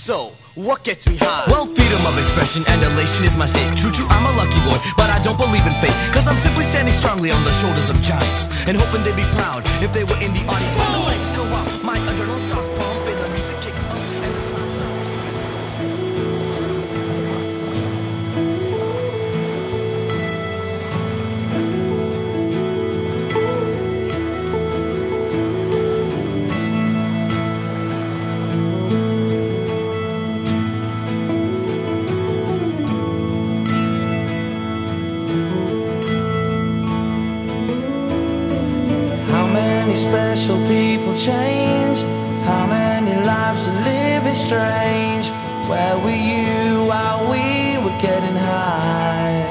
So, what gets me high? Well, freedom of expression and elation is my state. True, I'm a lucky boy, but I don't believe in fate. Cause I'm simply standing strongly on the shoulders of giants and hoping they'd be proud if they were in the audience. When the lights go out, my adrenaline starts pumping, the music kicks up, and the crowd starts. Special people change. How many lives are living strange? Where were you while we were getting high?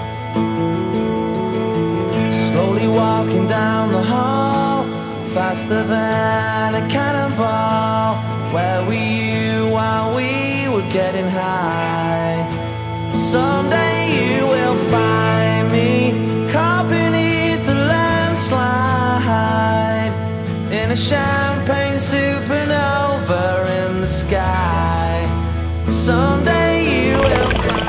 Slowly walking down the hall, faster than a cannonball. Where were you while we were getting high? Someday you will find me caught beneath the landslide, in a champagne supernova in the sky. Someday you will find